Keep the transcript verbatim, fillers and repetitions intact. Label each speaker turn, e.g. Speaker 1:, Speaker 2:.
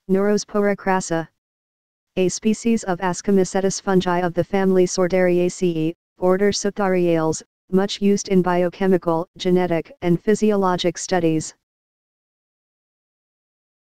Speaker 1: Neurospora crassa. A species of Ascomycetes fungi of the family Sortariaceae, order Sothariales, much used in biochemical, genetic and physiologic studies.